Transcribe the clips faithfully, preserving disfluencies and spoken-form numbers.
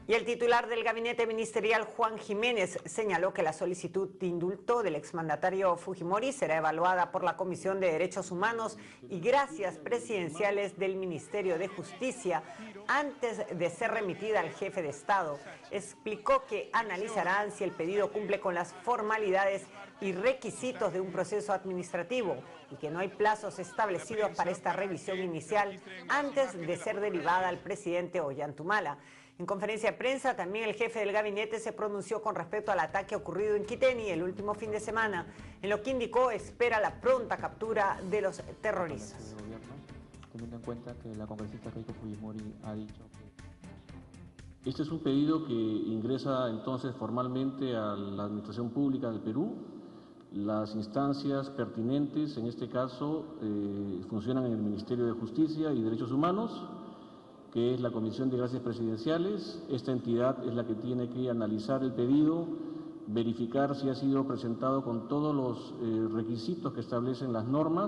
Y el titular del gabinete ministerial, Juan Jiménez, señaló que la solicitud de indulto del exmandatario Fujimori será evaluada por la Comisión de Derechos Humanos y Gracias Presidenciales del Ministerio de Justicia antes de ser remitida al jefe de Estado. Explicó que analizarán si el pedido cumple con las formalidades y requisitos de un proceso administrativo y que no hay plazos establecidos para esta revisión inicial antes de ser derivada al presidente Ollantumala. En conferencia de prensa, también el jefe del gabinete se pronunció con respecto al ataque ocurrido en Quiteni el último fin de semana, en lo que indicó espera la pronta captura de los terroristas. Teniendo en cuenta que la congresista Keiko Fujimori ha dicho que... Este es un pedido que ingresa entonces formalmente a la Administración Pública del Perú. Las instancias pertinentes, en este caso, eh, funcionan en el Ministerio de Justicia y Derechos Humanos, que es la Comisión de Gracias Presidenciales. Esta entidad es la que tiene que analizar el pedido, verificar si ha sido presentado con todos los eh, requisitos que establecen las normas,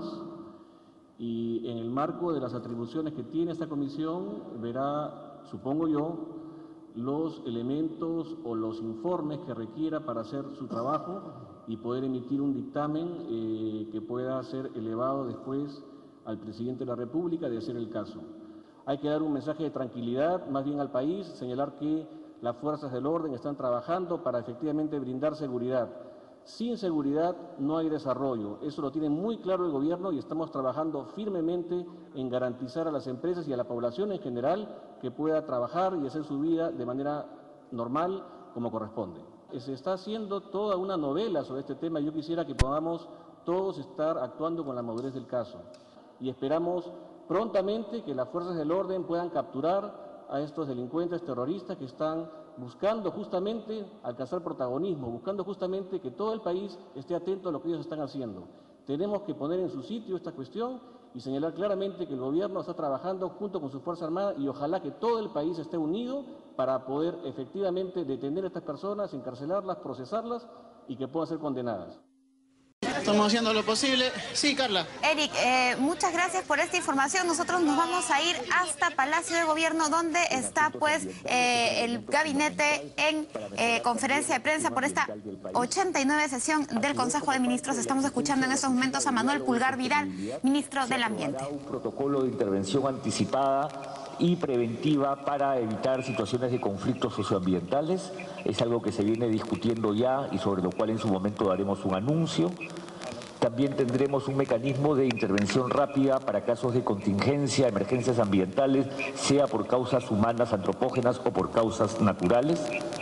y en el marco de las atribuciones que tiene esta comisión verá, supongo yo, los elementos o los informes que requiera para hacer su trabajo y poder emitir un dictamen eh, que pueda ser elevado después al presidente de la República de hacer el caso. Hay que dar un mensaje de tranquilidad más bien al país, señalar que las fuerzas del orden están trabajando para efectivamente brindar seguridad. Sin seguridad no hay desarrollo, eso lo tiene muy claro el gobierno y estamos trabajando firmemente en garantizar a las empresas y a la población en general que pueda trabajar y hacer su vida de manera normal como corresponde. Se está haciendo toda una novela sobre este tema y yo quisiera que podamos todos estar actuando con la madurez del caso y esperamos prontamente que las fuerzas del orden puedan capturar a estos delincuentes terroristas que están buscando justamente alcanzar protagonismo, buscando justamente que todo el país esté atento a lo que ellos están haciendo. Tenemos que poner en su sitio esta cuestión y señalar claramente que el gobierno está trabajando junto con su Fuerza Armada y ojalá que todo el país esté unido para poder efectivamente detener a estas personas, encarcelarlas, procesarlas y que puedan ser condenadas. Estamos haciendo lo posible. Sí, Carla. Eric, eh, muchas gracias por esta información. Nosotros nos vamos a ir hasta Palacio de Gobierno, donde está pues eh, el gabinete en eh, conferencia de prensa por esta ochenta y nueve sesión del Consejo de Ministros. Estamos escuchando en estos momentos a Manuel Pulgar Vidal, ministro del Ambiente. Un protocolo de intervención anticipada y preventiva para evitar situaciones de conflictos socioambientales. Es algo que se viene discutiendo ya y sobre lo cual en su momento daremos un anuncio. También tendremos un mecanismo de intervención rápida para casos de contingencia, emergencias ambientales, sea por causas humanas, antropógenas o por causas naturales.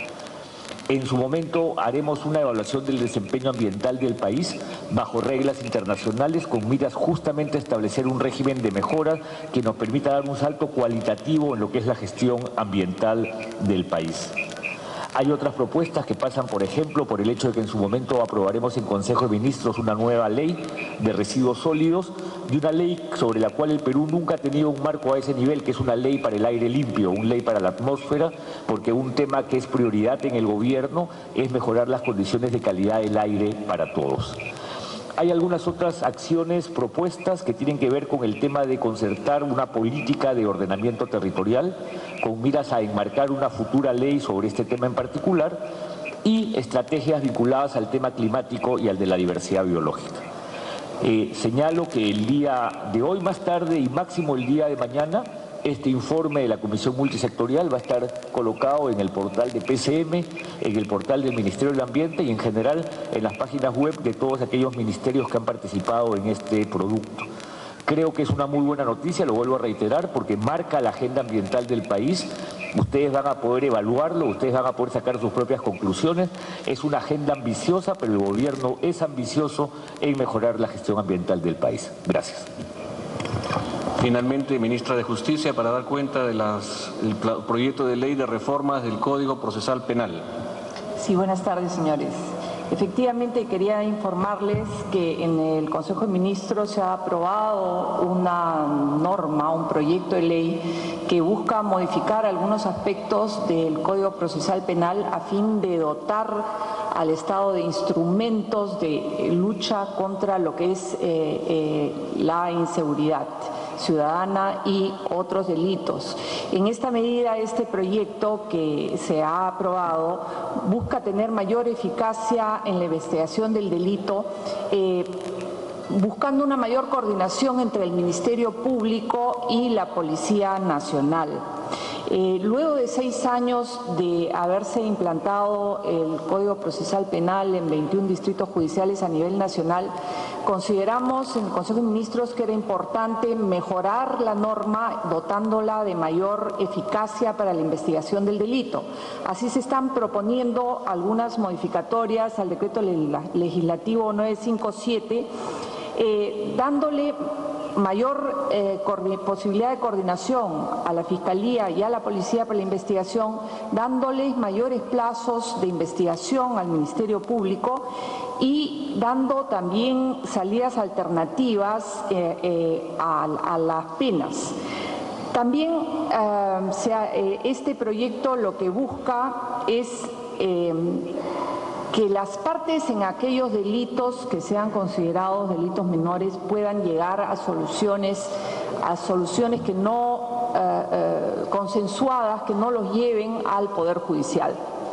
En su momento haremos una evaluación del desempeño ambiental del país bajo reglas internacionales con miras justamente a establecer un régimen de mejora que nos permita dar un salto cualitativo en lo que es la gestión ambiental del país. Hay otras propuestas que pasan, por ejemplo, por el hecho de que en su momento aprobaremos en Consejo de Ministros una nueva ley de residuos sólidos y una ley sobre la cual el Perú nunca ha tenido un marco a ese nivel, que es una ley para el aire limpio, una ley para la atmósfera, porque un tema que es prioridad en el gobierno es mejorar las condiciones de calidad del aire para todos. Hay algunas otras acciones propuestas que tienen que ver con el tema de concertar una política de ordenamiento territorial con miras a enmarcar una futura ley sobre este tema en particular y estrategias vinculadas al tema climático y al de la diversidad biológica. Eh, señalo que el día de hoy más tarde y máximo el día de mañana este informe de la Comisión Multisectorial va a estar colocado en el portal de P C M, en el portal del Ministerio del Ambiente y en general en las páginas web de todos aquellos ministerios que han participado en este producto. Creo que es una muy buena noticia, lo vuelvo a reiterar, porque marca la agenda ambiental del país. Ustedes van a poder evaluarlo, ustedes van a poder sacar sus propias conclusiones. Es una agenda ambiciosa, pero el gobierno es ambicioso en mejorar la gestión ambiental del país. Gracias. Finalmente, ministra de Justicia, para dar cuenta del proyecto de ley de reformas del Código Procesal Penal. Sí, buenas tardes, señores. Efectivamente, quería informarles que en el Consejo de Ministros se ha aprobado una norma, un proyecto de ley que busca modificar algunos aspectos del Código Procesal Penal a fin de dotar al Estado de instrumentos de lucha contra lo que es eh, eh, la inseguridad. ciudadana y otros delitos. En esta medida, este proyecto que se ha aprobado busca tener mayor eficacia en la investigación del delito, eh, buscando una mayor coordinación entre el Ministerio Público y la Policía Nacional. Eh, luego de seis años de haberse implantado el Código Procesal Penal en veintiún distritos judiciales a nivel nacional, consideramos en el Consejo de Ministros que era importante mejorar la norma dotándola de mayor eficacia para la investigación del delito. Así se están proponiendo algunas modificatorias al decreto legislativo novecientos cincuenta y siete, eh, dándole mayor eh, posibilidad de coordinación a la Fiscalía y a la Policía para la investigación, dándoles mayores plazos de investigación al Ministerio Público y dando también salidas alternativas eh, eh, a, a las penas. También eh, sea, eh, este proyecto lo que busca es eh, que las partes en aquellos delitos que sean considerados delitos menores puedan llegar a soluciones, a soluciones que no eh, eh, consensuadas, que no los lleven al Poder Judicial.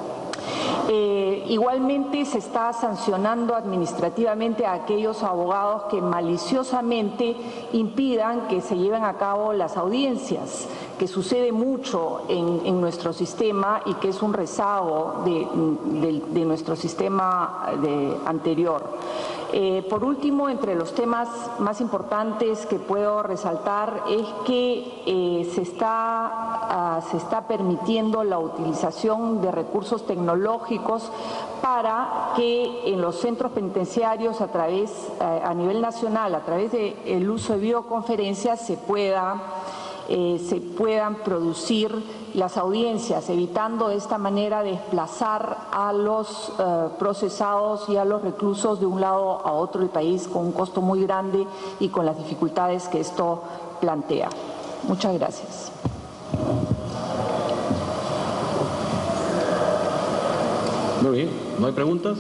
Eh, igualmente se está sancionando administrativamente a aquellos abogados que maliciosamente impidan que se lleven a cabo las audiencias, que sucede mucho en, en nuestro sistema y que es un rezago de, de, de nuestro sistema de, anterior. Eh, por último, entre los temas más importantes que puedo resaltar es que eh, se, está, uh, se está permitiendo la utilización de recursos tecnológicos para que en los centros penitenciarios a través, uh, a nivel nacional, a través del uso de videoconferencias se pueda Eh, se puedan producir las audiencias, evitando de esta manera desplazar a los eh, procesados y a los reclusos de un lado a otro del país con un costo muy grande y con las dificultades que esto plantea. Muchas gracias. Muy bien, ¿no hay preguntas?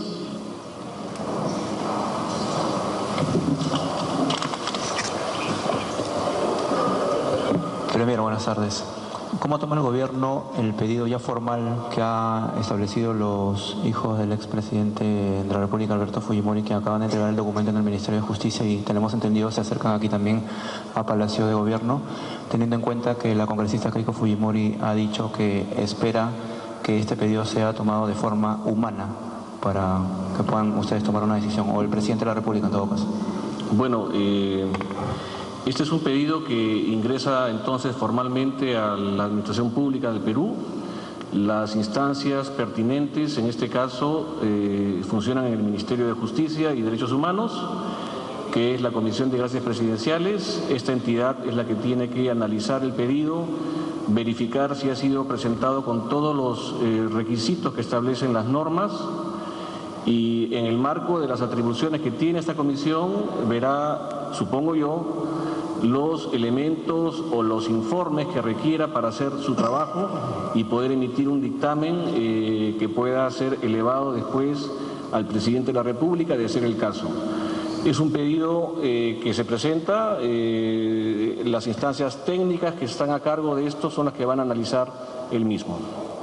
Premier, buenas tardes. ¿Cómo toma el gobierno el pedido ya formal que ha establecido los hijos del expresidente de la República, Alberto Fujimori, que acaban de entregar el documento en el Ministerio de Justicia y tenemos entendido se acercan aquí también a Palacio de Gobierno, teniendo en cuenta que la congresista Keiko Fujimori ha dicho que espera que este pedido sea tomado de forma humana para que puedan ustedes tomar una decisión, o el presidente de la República en todo caso? Bueno, eh... este es un pedido que ingresa entonces formalmente a la Administración Pública del Perú. Las instancias pertinentes, en este caso, eh, funcionan en el Ministerio de Justicia y Derechos Humanos, que es la Comisión de Gracias Presidenciales. Esta entidad es la que tiene que analizar el pedido, verificar si ha sido presentado con todos los eh, requisitos que establecen las normas, y en el marco de las atribuciones que tiene esta comisión verá, supongo yo, los elementos o los informes que requiera para hacer su trabajo y poder emitir un dictamen eh, que pueda ser elevado después al presidente de la República, de ser el caso. Es un pedido eh, que se presenta, eh, las instancias técnicas que están a cargo de esto son las que van a analizar el mismo.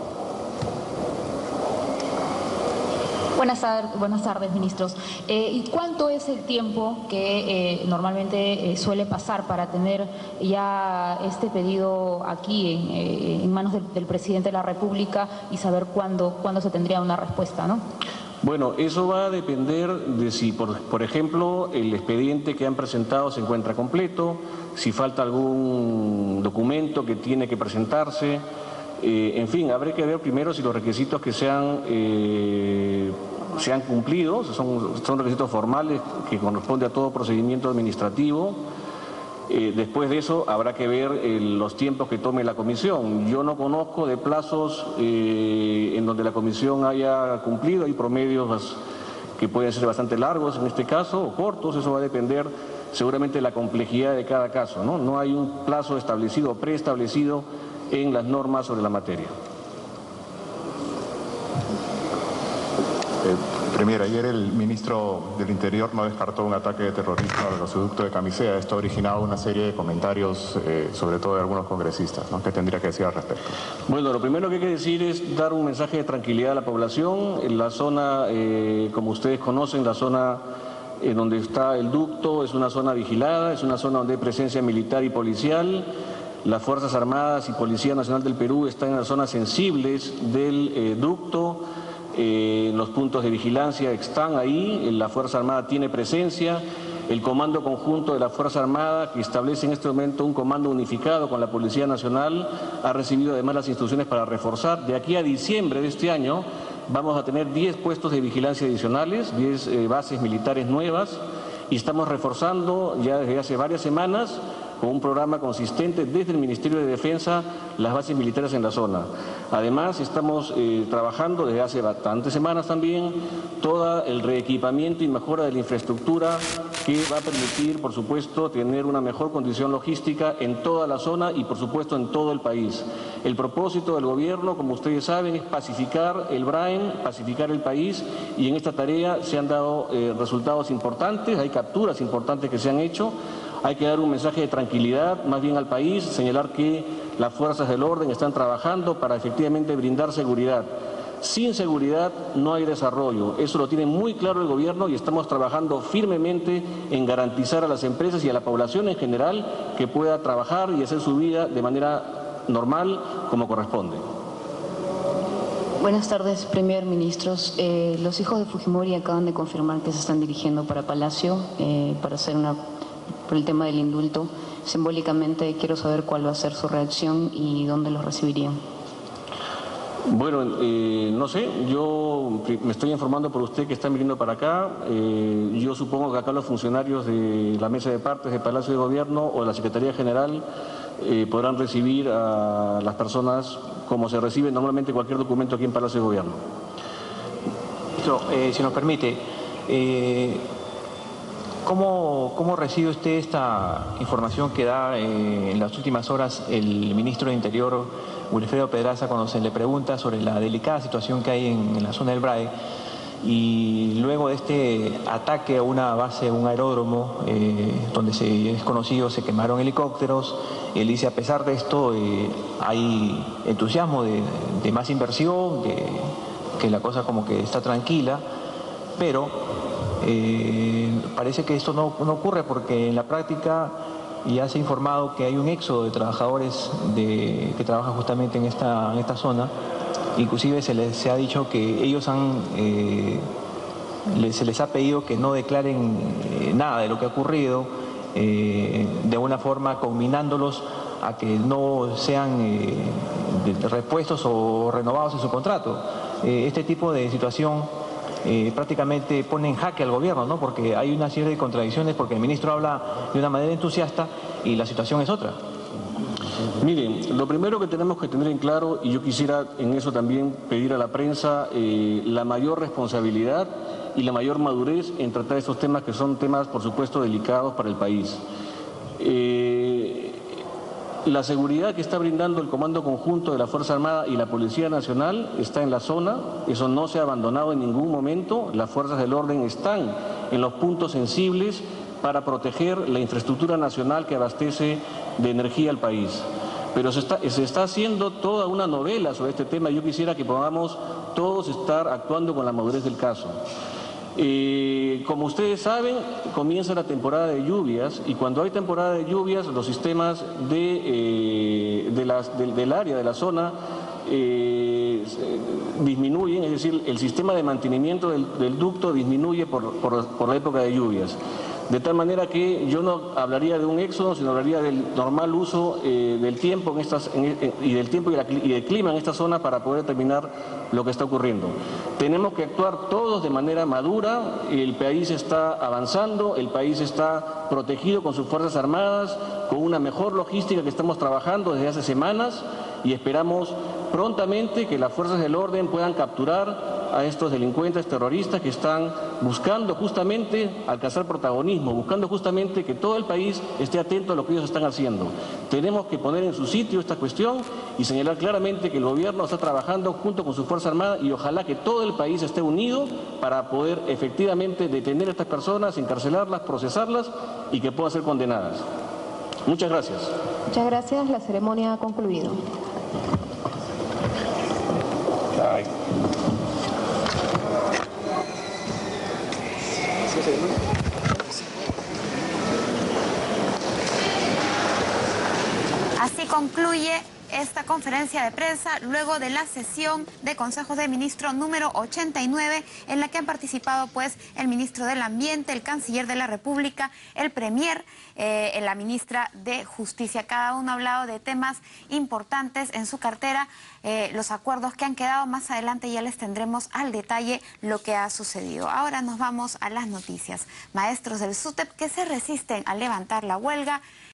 Buenas tardes, buenas tardes, ministros. Eh, ¿Y cuánto es el tiempo que eh, normalmente eh, suele pasar para tener ya este pedido aquí en, eh, en manos del, del presidente de la República y saber cuándo, cuándo se tendría una respuesta, ¿no? Bueno, eso va a depender de si, por, por ejemplo, el expediente que han presentado se encuentra completo, si falta algún documento que tiene que presentarse. Eh, en fin, habrá que ver primero si los requisitos que sean, eh, se han cumplido, son, son requisitos formales que corresponde a todo procedimiento administrativo. Eh, después de eso habrá que ver eh, los tiempos que tome la comisión. Yo no conozco de plazos eh, en donde la comisión haya cumplido, hay promedios que pueden ser bastante largos en este caso o cortos, eso va a depender seguramente de la complejidad de cada caso, ¿no? No hay un plazo establecido o preestablecido en las normas sobre la materia. Eh, Premier, ayer el ministro del Interior no descartó un ataque de terrorismo al gasoducto de Camisea. Esto ha originado una serie de comentarios, eh, sobre todo de algunos congresistas, ¿no? ¿Qué tendría que decir al respecto? Bueno, lo primero que hay que decir es dar un mensaje de tranquilidad a la población. En la zona, eh, como ustedes conocen, la zona en donde está el ducto es una zona vigilada, es una zona donde hay presencia militar y policial. Las Fuerzas Armadas y Policía Nacional del Perú están en las zonas sensibles del eh, ducto. Eh, los puntos de vigilancia están ahí, la Fuerza Armada tiene presencia, el Comando Conjunto de la Fuerza Armada, que establece en este momento un comando unificado con la Policía Nacional, ha recibido además las instrucciones para reforzar. De aquí a diciembre de este año vamos a tener diez puestos de vigilancia adicionales, diez eh, bases militares nuevas, y estamos reforzando ya desde hace varias semanas con un programa consistente desde el Ministerio de Defensa las bases militares en la zona. Además, estamos eh, trabajando desde hace bastantes semanas también todo el reequipamiento y mejora de la infraestructura que va a permitir, por supuesto, tener una mejor condición logística en toda la zona y, por supuesto, en todo el país. El propósito del gobierno, como ustedes saben, es pacificar el Brain, pacificar el país, y en esta tarea se han dado eh, resultados importantes, hay capturas importantes que se han hecho. Hay que dar un mensaje de tranquilidad más bien al país, señalar que las fuerzas del orden están trabajando para efectivamente brindar seguridad. Sin seguridad no hay desarrollo, eso lo tiene muy claro el gobierno y estamos trabajando firmemente en garantizar a las empresas y a la población en general que pueda trabajar y hacer su vida de manera normal como corresponde. Buenas tardes, Premier, ministros. Eh, los hijos de Fujimori acaban de confirmar que se están dirigiendo para Palacio eh, para hacer una... por el tema del indulto. Simbólicamente quiero saber cuál va a ser su reacción y dónde los recibirían. Bueno, eh, no sé, yo me estoy informando por usted que están viniendo para acá. Eh, yo supongo que acá los funcionarios de la Mesa de Partes del Palacio de Gobierno o de la Secretaría General eh, podrán recibir a las personas como se recibe normalmente cualquier documento aquí en Palacio de Gobierno. Esto, eh, si nos permite, eh... ¿Cómo, ¿Cómo recibe usted esta información que da eh, en las últimas horas el ministro de Interior, Wilfredo Pedraza, cuando se le pregunta sobre la delicada situación que hay en, en la zona del Brae? Y luego de este ataque a una base, un aeródromo, eh, donde se es conocido, se quemaron helicópteros, él dice, a pesar de esto, eh, hay entusiasmo de, de más inversión, de, que la cosa como que está tranquila, pero... Eh, parece que esto no, no ocurre porque en la práctica ya se ha informado que hay un éxodo de trabajadores de, que trabajan justamente en esta, en esta zona. Inclusive se les se ha dicho que ellos han, eh, les, se les ha pedido que no declaren eh, nada de lo que ha ocurrido, eh, de una forma combinándolos a que no sean eh, repuestos o renovados en su contrato. Eh, este tipo de situación Eh, prácticamente pone en jaque al gobierno, ¿no? Porque hay una serie de contradicciones, porque el ministro habla de una manera entusiasta y la situación es otra. Miren, lo primero que tenemos que tener en claro, y yo quisiera en eso también pedir a la prensa eh, la mayor responsabilidad y la mayor madurez en tratar estos temas que son temas, por supuesto, delicados para el país. Eh, La seguridad que está brindando el Comando Conjunto de la Fuerza Armada y la Policía Nacional está en la zona, eso no se ha abandonado en ningún momento, las fuerzas del orden están en los puntos sensibles para proteger la infraestructura nacional que abastece de energía al país. Pero se está, se está haciendo toda una novela sobre este tema y yo quisiera que podamos todos estar actuando con la madurez del caso. Eh, como ustedes saben, comienza la temporada de lluvias y cuando hay temporada de lluvias los sistemas de, eh, de las, de, del área, de la zona, eh, disminuyen, es decir, el sistema de mantenimiento del, del ducto disminuye por, por, por la época de lluvias. De tal manera que yo no hablaría de un éxodo, sino hablaría del normal uso eh, del tiempo en estas, en, en, y del tiempo y, la, y del clima en esta zona para poder determinar lo que está ocurriendo. Tenemos que actuar todos de manera madura, el país está avanzando, el país está protegido con sus Fuerzas Armadas, con una mejor logística que estamos trabajando desde hace semanas y esperamos prontamente que las fuerzas del orden puedan capturar a estos delincuentes terroristas que están buscando justamente alcanzar protagonismo, buscando justamente que todo el país esté atento a lo que ellos están haciendo. Tenemos que poner en su sitio esta cuestión y señalar claramente que el gobierno está trabajando junto con su Fuerza Armada y ojalá que todo el país esté unido para poder efectivamente detener a estas personas, encarcelarlas, procesarlas y que puedan ser condenadas. Muchas gracias. Muchas gracias. La ceremonia ha concluido. Ay. Así concluye esta conferencia de prensa luego de la sesión de consejos de ministros número ochenta y nueve, en la que han participado pues el ministro del Ambiente, el canciller de la República, el premier, eh, la ministra de Justicia. Cada uno ha hablado de temas importantes en su cartera, eh, los acuerdos que han quedado. Más adelante ya les tendremos al detalle lo que ha sucedido. Ahora nos vamos a las noticias. Maestros del SUTEP que se resisten a levantar la huelga